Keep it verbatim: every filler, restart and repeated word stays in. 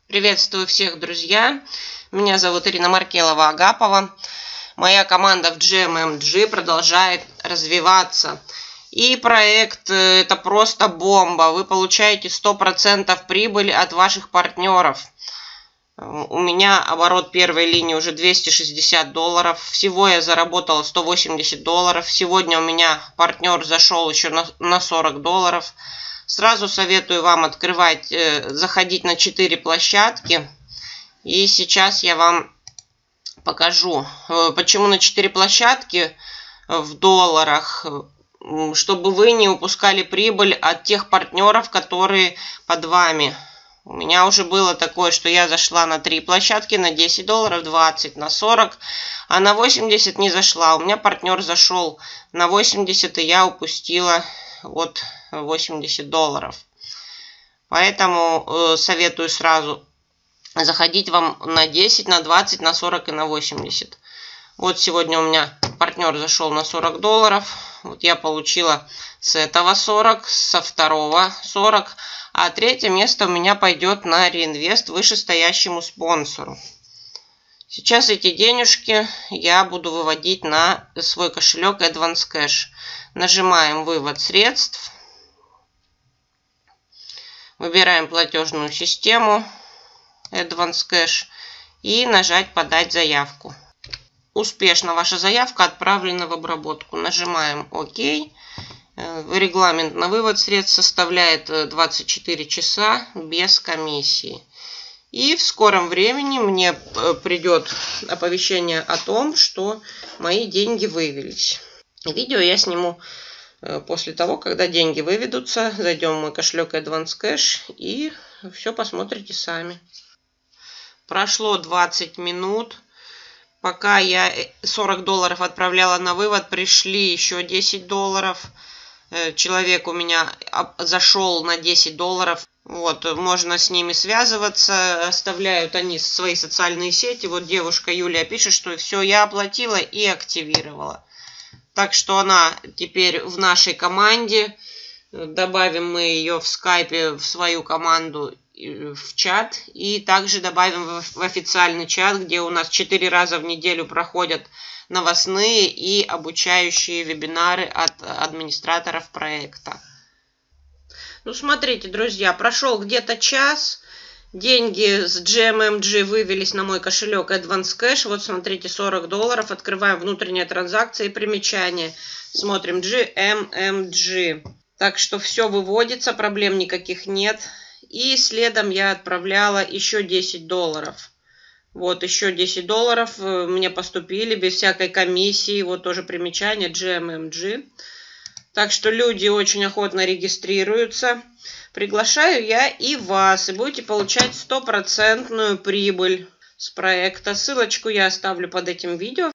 Приветствую всех, друзья! Меня зовут Ирина Маркелова-Агапова. Моя команда в джи эм эм джи продолжает развиваться. И проект это просто бомба. Вы получаете сто процентов прибыли от ваших партнеров. У меня оборот первой линии уже двести шестьдесят долларов. Всего я заработала сто восемьдесят долларов. Сегодня у меня партнер зашел еще на, на сорок долларов. Сразу советую вам открывать, заходить на четыре площадки. И сейчас я вам покажу, почему на четыре площадки в долларах, чтобы вы не упускали прибыль от тех партнеров, которые под вами. У меня уже было такое, что я зашла на три площадки, на десять долларов, двадцать, на сорок, а на восемьдесят не зашла. У меня партнер зашел на восемьдесят, и я упустила от восемьдесят долларов. Поэтому э, советую сразу заходить вам на десять, на двадцать, на сорок и на восемьдесят. Вот сегодня у меня партнер зашел на сорок долларов. Вот я получила с этого сорок, со второго сорок. А третье место у меня пойдет на реинвест вышестоящему спонсору. Сейчас эти денежки я буду выводить на свой кошелек Advance Cash. Нажимаем «Вывод средств». Выбираем платежную систему Advance Cash и нажать «Подать заявку». Успешно ваша заявка отправлена в обработку. Нажимаем «Ок». Регламент на вывод средств составляет двадцать четыре часа без комиссии. И в скором времени мне придет оповещение о том, что мои деньги вывелись. Видео я сниму после того, когда деньги выведутся. Зайдем в мой кошелек Advance Cash и все посмотрите сами. Прошло двадцать минут. Пока я сорок долларов отправляла на вывод, пришли еще десять долларов. Человек у меня зашел на десять долларов. Вот, можно с ними связываться. Оставляют они свои социальные сети. Вот девушка Юлия пишет, что все, я оплатила и активировала. Так что она теперь в нашей команде. Добавим мы ее в скайпе в свою команду, в чат. И также добавим в официальный чат, где у нас четыре раза в неделю проходят новостные и обучающие вебинары от администраторов проекта. Ну, смотрите, друзья, прошел где-то час. Деньги с джи эм эм джи вывелись на мой кошелек Advance Cash. Вот, смотрите, сорок долларов. Открываем внутренние транзакции, примечания. Смотрим джи эм эм джи. Так что все выводится, проблем никаких нет. И следом я отправляла еще десять долларов. Вот, еще десять долларов мне поступили без всякой комиссии. Вот тоже примечание джи эм эм джи. Так что люди очень охотно регистрируются. Приглашаю я и вас. И будете получать стопроцентную прибыль с проекта. Ссылочку я оставлю под этим видео.